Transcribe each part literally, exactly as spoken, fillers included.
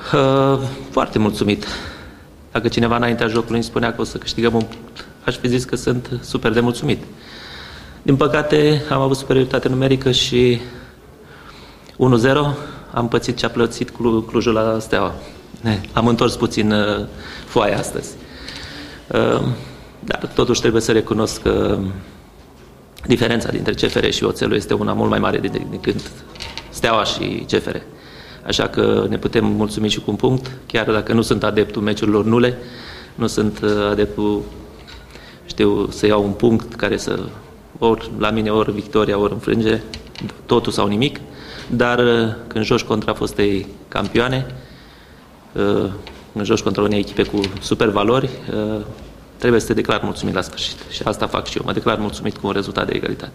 Uh, foarte mulțumit. Dacă cineva înaintea jocului îmi spunea că o să câștigăm un punct, aș fi zis că sunt super de mulțumit. Din păcate, am avut superioritate numerică și unu zero, am pățit ce a plățit Clujul la Steaua. Am întors puțin uh, foaia astăzi. Uh, dar totuși trebuie să recunosc că diferența dintre C F R și Oțelul este una mult mai mare decât Steaua și C F R. Așa că ne putem mulțumi și cu un punct, chiar dacă nu sunt adeptul meciurilor nule, nu sunt adeptul, știu, să iau un punct care să, ori la mine, ori victoria, ori înfrânge, totul sau nimic, dar când joci contra fostei campioane, când joci contra unei echipe cu super valori, trebuie să te declar mulțumit la sfârșit. Și asta fac și eu, mă declar mulțumit cu un rezultat de egalitate.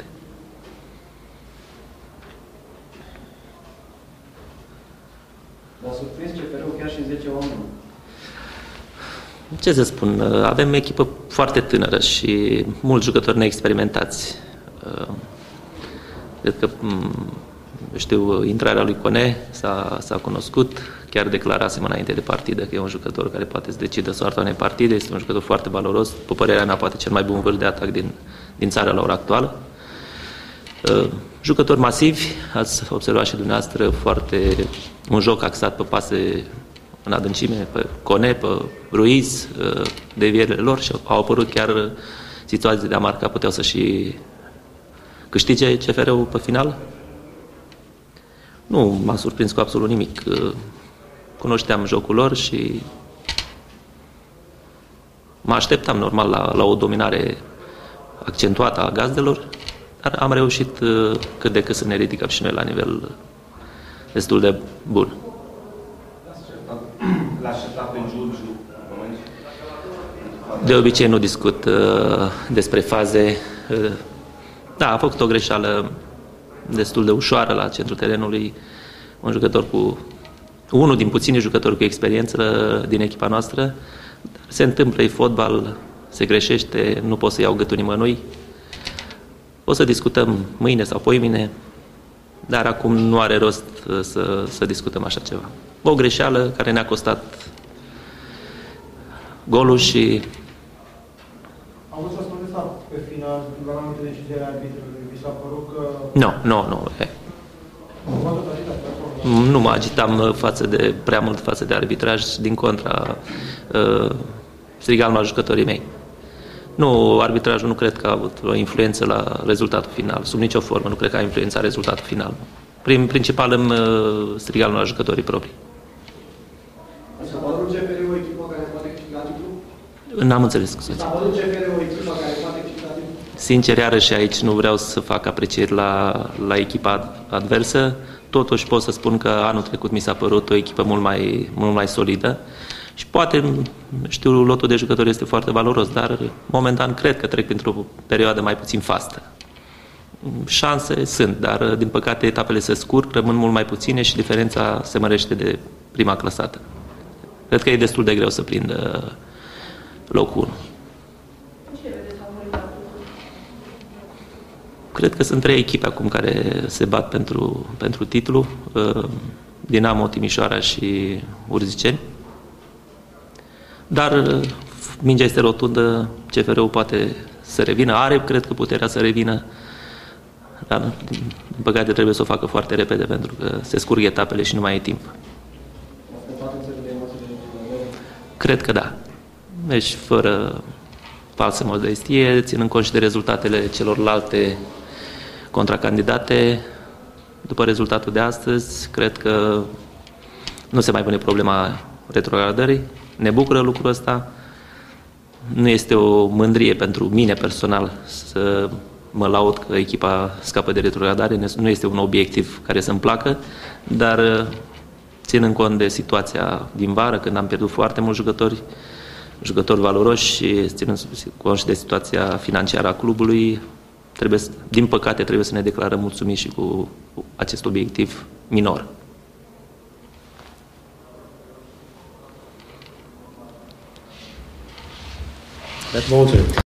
V-a surprins C F R-ul chiar și în zece unu? Ce să spun, avem echipă foarte tânără și mulți jucători neexperimentați. Cred că, știu, intrarea lui Cone s-a cunoscut, chiar declarasem înainte de partidă că e un jucător care poate să decidă soarta unei partide, este un jucător foarte valoros, pe părerea mea poate cel mai bun vârf de atac din, din țara la ora actuală. Uh, jucători masivi, ați observat și dumneavoastră, foarte, un joc axat pe pase în adâncime, pe Cone, pe Ruiz, uh, devierile lor și au apărut chiar situații de a marca, puteau să și câștige C F R-ul pe final. Nu m-a surprins cu absolut nimic. Uh, cunoșteam jocul lor și mă așteptam normal la, la o dominare accentuată a gazdelor, dar am reușit uh, cât de cât să ne ridicăm și noi la nivel destul de bun. L-a așteptat pe Giurgiu? De obicei nu discut uh, despre faze. Uh, da, a făcut o greșeală destul de ușoară la centrul terenului, un jucător cu unul din puțini jucători cu experiență din echipa noastră. Se întâmplă, e fotbal, se greșește, nu pot să iau gâtul nimănui. O să discutăm mâine sau poimine, dar acum nu are rost să, să discutăm așa ceva. O greșeală care ne-a costat golul și... Am vrut să spuneți pe final, la anumite decizii ale arbitrului, vi s-a părut că... Nu, nu, nu. Nu mă agitam față de, prea mult față de arbitraj, din contra, uh, strigam la jucătorii mei. Nu, arbitrajul nu cred că a avut o influență la rezultatul final, sub nicio formă, nu cred că a influențat rezultatul final. Prin principal îmi uh, strigam la jucătorii proprii. S-a părut C F R o echipă care poate câștiga titlul? N-am înțeles, scuzați. S-a părut C F R o echipă care poate câștiga titlul? Sincer, iarăși aici nu vreau să fac aprecieri la, la echipa adversă. Totuși pot să spun că anul trecut mi s-a părut o echipă mult mai, mult mai solidă și poate, știu, lotul de jucători este foarte valoros, dar momentan cred că trec printr-o perioadă mai puțin fastă. Șanse sunt, dar din păcate etapele se scurg, rămân mult mai puține și diferența se mărește de prima clasată. Cred că e destul de greu să prindă locul unu. Cred că sunt trei echipe acum care se bat pentru, pentru titlu, Dinamo, Timișoara și Urziceni. Dar mingea este rotundă, C F R-ul poate să revină, are, cred că, puterea să revină, dar, din păcate, trebuie să o facă foarte repede, pentru că se scurg etapele și nu mai e timp. Cred că da. Deci, fără falsă modestie, ținând cont și de rezultatele celorlalte contracandidate, după rezultatul de astăzi, cred că nu se mai pune problema retrogradării. Ne bucură lucrul ăsta. Nu este o mândrie pentru mine personal să mă laud că echipa scapă de retrogradare. Nu este un obiectiv care să-mi placă, dar ținând cont de situația din vară, când am pierdut foarte mulți jucători, jucători valoroși și ținând cont și de situația financiară a clubului, trebuie, din păcate trebuie să ne declarăm mulțumiți și cu acest obiectiv minor. Mulțumim.